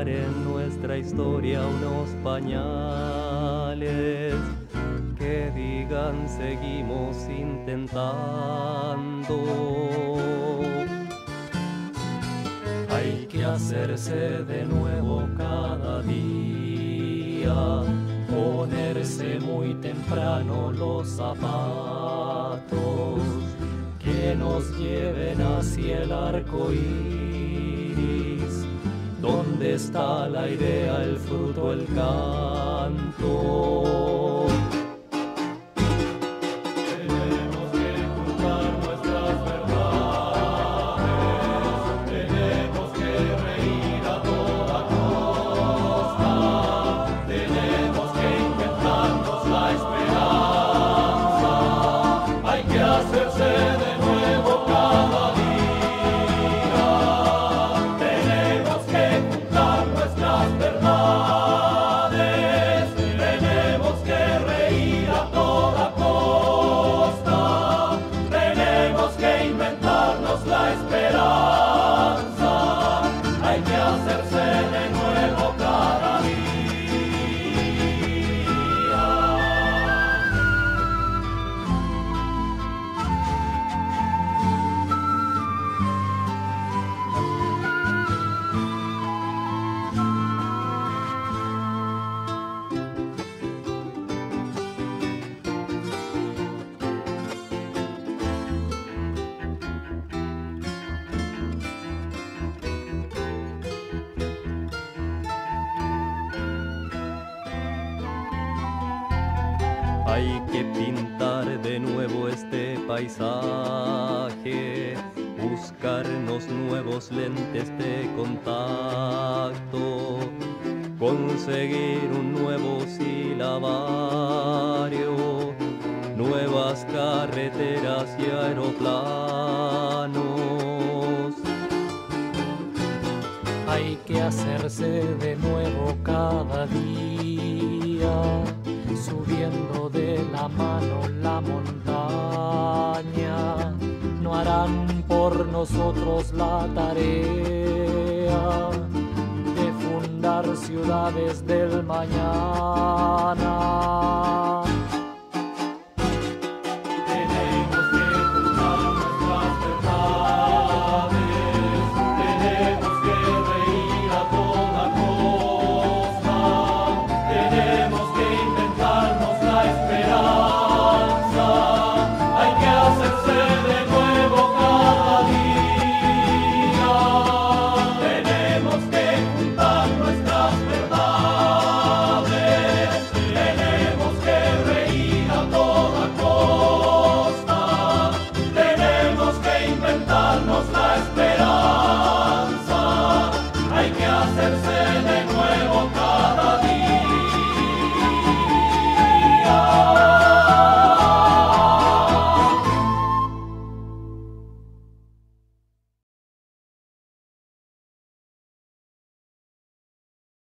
dejar en nuestra historia unos pañales que digan seguimos intentando. Hay que hacerse de nuevo cada día, ponerse muy temprano los zapatos que nos lleven hacia el arco iris. ¿Dónde está la idea, el fruto, el canto? Tenemos que juntar nuestras verdades, tenemos que reír a toda costa, tenemos que inventarnos la esperanza. Hay que hacerse de nuevo cada día. Tenemos que juntar nuestras verdades, tenemos que reír a toda costa, tenemos que inventarnos la esperanza. Hay que hacerse de nuevo cada día. Hay que pintar de nuevo este paisaje, buscarnos nuevos lentes de contacto, conseguir un nuevo silabario, nuevas carreteras y aeroplanos. Hay que hacerse de nuevo cada día, subiendo de la mano la montaña. No harán por nosotros la tarea de fundar ciudades del mañana.